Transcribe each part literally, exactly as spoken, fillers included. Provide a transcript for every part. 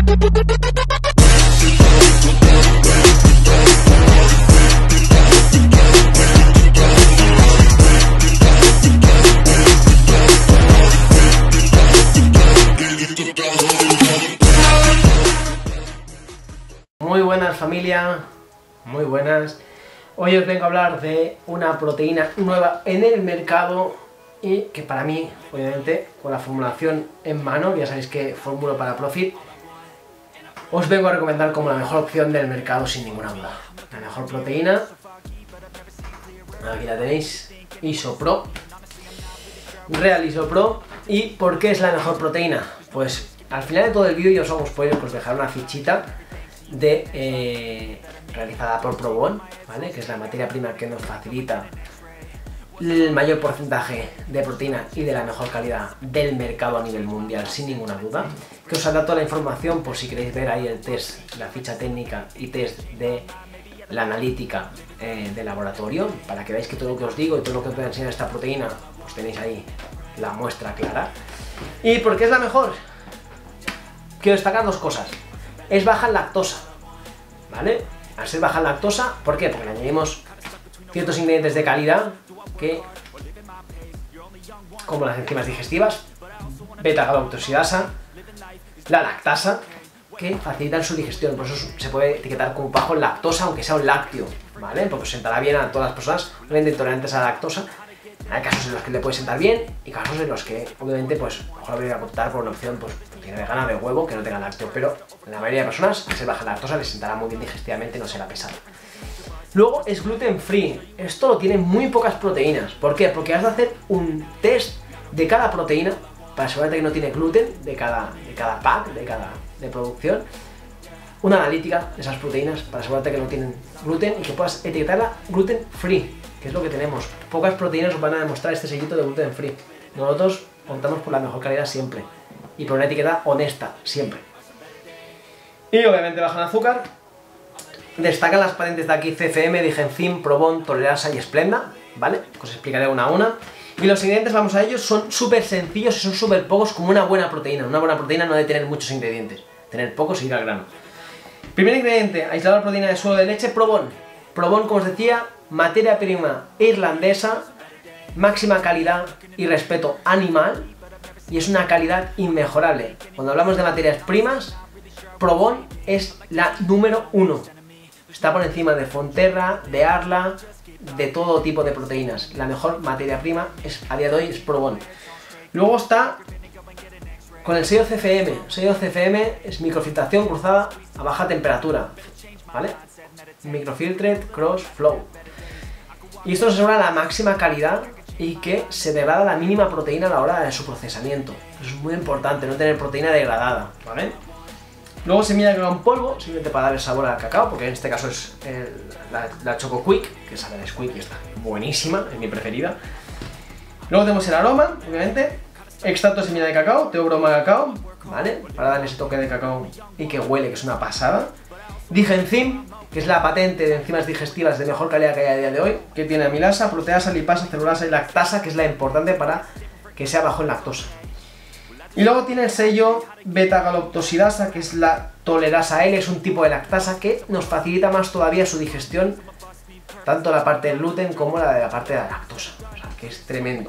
Muy buenas familia, muy buenas. Hoy os vengo a hablar de una proteína nueva en el mercado y que para mí, obviamente, con la formulación en mano, ya sabéis que formulo para Profit, os vengo a recomendar como la mejor opción del mercado sin ninguna duda. La mejor proteína, aquí la tenéis, Isopro, Real Isopro. ¿Y por qué es la mejor proteína? Pues al final de todo el vídeo yo os hago spoiler, pues dejar una fichita de eh, realizada por Probon, ¿vale? Que es la materia prima que nos facilita el mayor porcentaje de proteína y de la mejor calidad del mercado a nivel mundial, sin ninguna duda. Que os ha dado toda la información por si queréis ver ahí el test, la ficha técnica y test de la analítica eh, de laboratorio, para que veáis que todo lo que os digo y todo lo que os voy a enseñar esta proteína, pues tenéis ahí la muestra clara. ¿Y por qué es la mejor? Quiero destacar dos cosas. Es baja en lactosa, ¿vale? Al ser baja en lactosa, ¿por qué? Porque le añadimos ciertos ingredientes de calidad que, como las enzimas digestivas, beta-galactosidasa, la lactasa, que facilitan su digestión. Por eso se puede etiquetar como bajo en lactosa, aunque sea un lácteo, ¿vale? Porque os sentará bien a todas las personas obviamente intolerantes a la lactosa. Hay casos en los que le puede sentar bien y casos en los que, obviamente, pues mejor habría que optar por una opción, pues, tiene vegana de huevo que no tenga lácteo, pero la mayoría de personas, al ser baja en lactosa, les sentará muy bien digestivamente y no será pesado. Luego es gluten free. Esto lo tiene muy pocas proteínas. ¿Por qué? Porque has de hacer un test de cada proteína para asegurarte que no tiene gluten de cada, de cada pack, de cada de producción. Una analítica de esas proteínas para asegurarte que no tienen gluten y que puedas etiquetarla gluten free, que es lo que tenemos. Pocas proteínas os van a demostrar este sellito de gluten free. Nosotros optamos por la mejor calidad siempre y por una etiqueta honesta siempre. Y obviamente bajan azúcar. Destacan las patentes de aquí C F M, Digenfim, Probon, Tolerasa y Splenda, ¿vale? Os explicaré una a una. Y los ingredientes, vamos a ellos, son súper sencillos y son súper pocos, como una buena proteína. Una buena proteína no debe tener muchos ingredientes, tener pocos y ir al grano. Primer ingrediente, aislador de proteína de suero de leche, Probon. Probon, como os decía, materia prima irlandesa, máxima calidad y respeto animal, y es una calidad inmejorable. Cuando hablamos de materias primas, Probon es la número uno. Está por encima de Fonterra, de Arla, de todo tipo de proteínas. La mejor materia prima es, a día de hoy es Probon. Luego está con el sello C F M. El sello C F M es microfiltración cruzada a baja temperatura, ¿vale? Microfiltred Cross Flow. Y esto nos asegura la máxima calidad y que se degrada la mínima proteína a la hora de su procesamiento. Eso es muy importante, no tener proteína degradada, ¿vale? Luego semilla de cacao en polvo, simplemente para darle sabor al cacao, porque en este caso es el, la, la Choco Quick, que sabe de Squeak y está buenísima, es mi preferida. Luego tenemos el aroma, obviamente, extracto de semilla de cacao, teobroma de cacao, ¿vale? Para darle ese toque de cacao y que huele, que es una pasada. Digenfim, que es la patente de enzimas digestivas de mejor calidad que hay a día de hoy, que tiene amilasa, proteasa, lipasa, celulasa y lactasa, que es la importante para que sea bajo en lactosa. Y luego tiene el sello beta-galactosidasa, que es la Tolerasa L, es un tipo de lactasa que nos facilita más todavía su digestión, tanto la parte del gluten como la de la parte de la lactosa, o sea, que es tremendo.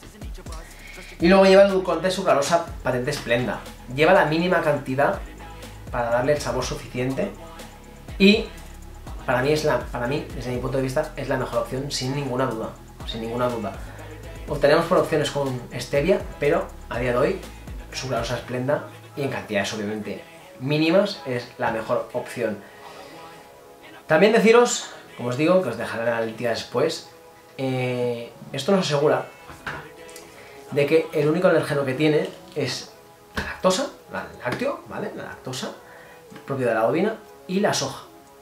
Y luego lleva el edulcorante de sucralosa, patente Splenda. Lleva la mínima cantidad para darle el sabor suficiente y para mí, es la, para mí, desde mi punto de vista, es la mejor opción sin ninguna duda, sin ninguna duda. Obtenemos por opciones con stevia, pero a día de hoy sucralosa Splenda, y en cantidades obviamente mínimas, es la mejor opción. También deciros, como os digo, que os dejaré la analítica después, eh, esto nos asegura de que el único alergeno que tiene es la lactosa, la lácteo, ¿vale? La lactosa, propio de la bovina, y la soja,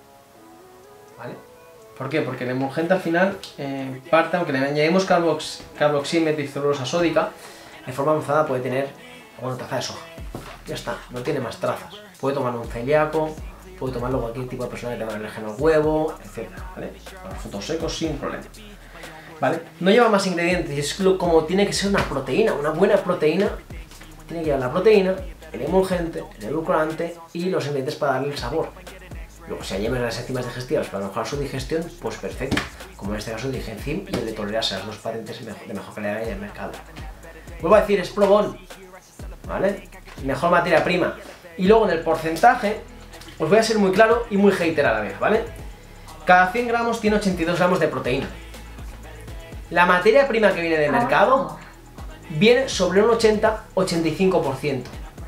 ¿vale? ¿Por qué? Porque el emulgente al final eh, parte, aunque le añadimos carbox, carboximetilcelulosa sódica, de forma avanzada puede tener una taza de soja. Ya está, no tiene más trazas. Puede tomarlo un celíaco, puede tomarlo cualquier tipo de persona que tenga alergia al huevo, etcétera, ¿vale? Los frutos secos sin problema, ¿vale? No lleva más ingredientes y es como tiene que ser una proteína, una buena proteína. Tiene que llevar la proteína, el emulgente, el edulcorante y los ingredientes para darle el sabor. Luego, si añades las enzimas digestivas para mejorar su digestión, pues perfecto. Como en este caso el Digenzim y el de Tolerasa, las dos patentes de mejor calidad en el mercado. Vuelvo a decir, es Probon, ¿vale? Mejor materia prima. Y luego en el porcentaje, os voy a ser muy claro y muy hater a la vez, ¿vale? Cada cien gramos tiene ochenta y dos gramos de proteína. La materia prima que viene del mercado viene sobre un ochenta a ochenta y cinco por ciento.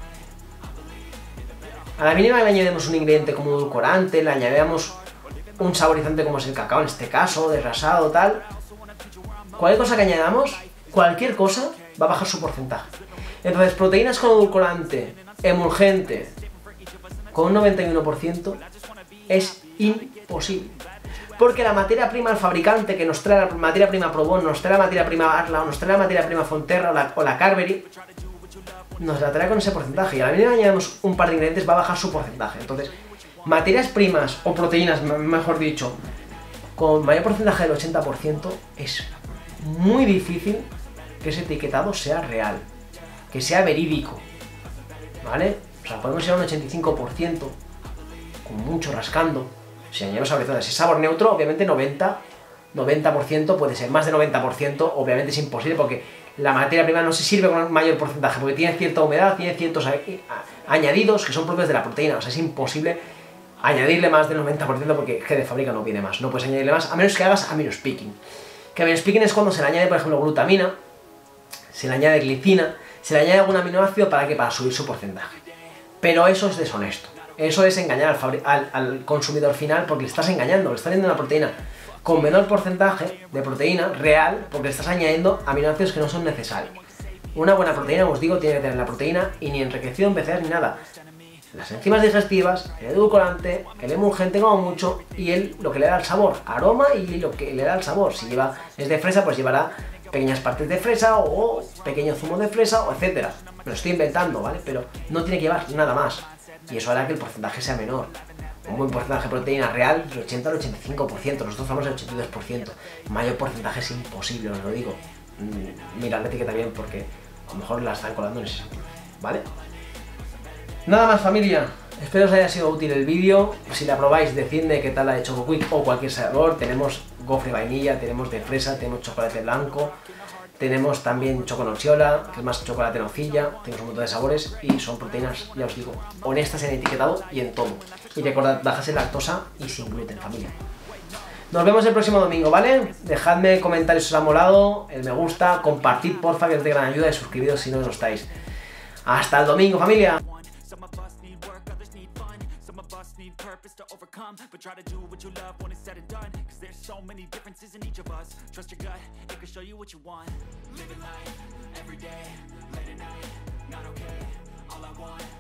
A la mínima le añadimos un ingrediente como edulcorante, le añadimos un saborizante como es el cacao en este caso, desgrasado, tal. Cualquier cosa que añadamos, cualquier cosa, va a bajar su porcentaje. Entonces, proteínas con edulcorante, emulgente, con un noventa y uno por ciento, es imposible. Porque la materia prima, el fabricante que nos trae la materia prima Probon, nos trae la materia prima Arla, o nos trae la materia prima Fonterra o la, o la Carberry, nos la trae con ese porcentaje. Y a la mínima añadimos un par de ingredientes, va a bajar su porcentaje. Entonces, materias primas o proteínas, mejor dicho, con mayor porcentaje del ochenta por ciento, es muy difícil que ese etiquetado sea real, que sea verídico, ¿vale? O sea, podemos ir a un ochenta y cinco por ciento, con mucho rascando. Si añadimos saborizantes, si es sabor neutro, obviamente noventa por ciento puede ser, más de noventa por ciento, obviamente es imposible porque la materia prima no se sirve con un mayor porcentaje, porque tiene cierta humedad, tiene ciertos añadidos que son propios de la proteína, o sea, es imposible añadirle más del noventa por ciento porque que de fábrica no viene más, no puedes añadirle más, a menos que hagas aminos picking. Que aminos picking es cuando se le añade, por ejemplo, glutamina, se le añade glicina, se le añade algún aminoácido para que para subir su porcentaje. Pero eso es deshonesto. Eso es engañar al, al, al consumidor final porque le estás engañando, le estás añadiendo una proteína con menor porcentaje de proteína real porque le estás añadiendo aminoácidos que no son necesarios. Una buena proteína, os digo, tiene que tener la proteína y ni enriquecido en B C A A ni nada. Las enzimas digestivas, el edulcorante, el emulgente como mucho y el, lo que le da el sabor, aroma y lo que le da el sabor. Si lleva, es de fresa, pues llevará pequeñas partes de fresa o pequeño zumo de fresa o etcétera. Me lo estoy inventando, ¿vale? Pero no tiene que llevar nada más. Y eso hará que el porcentaje sea menor. Un buen porcentaje de proteína real, del ochenta al ochenta y cinco por ciento, nosotros estamos al ochenta y dos por ciento. Mayor porcentaje es imposible, os lo digo. Mirad la etiqueta bien porque a lo mejor la están colando en ese sentido, ¿vale? Nada más, familia. Espero os haya sido útil el vídeo. Si la probáis, decidme qué tal la de Choco Quick o cualquier sabor. Tenemos gofre vainilla, tenemos de fresa, tenemos chocolate blanco. Tenemos también choconociola, que es más chocolate nocilla, tenemos un montón de sabores y son proteínas, ya os digo, honestas en etiquetado y en todo. Y recordad, bajas en lactosa y sin gluten, familia. Nos vemos el próximo domingo, ¿vale? Dejadme comentarios si os ha molado, el me gusta, compartid porfa que es de gran ayuda y suscribiros si no lo estáis. ¡Hasta el domingo, familia! Need purpose to overcome, but try to do what you love when it's said and done, cause there's so many differences in each of us. Trust your gut, it can show you what you want. Living life, every day, late at night, not okay. All I want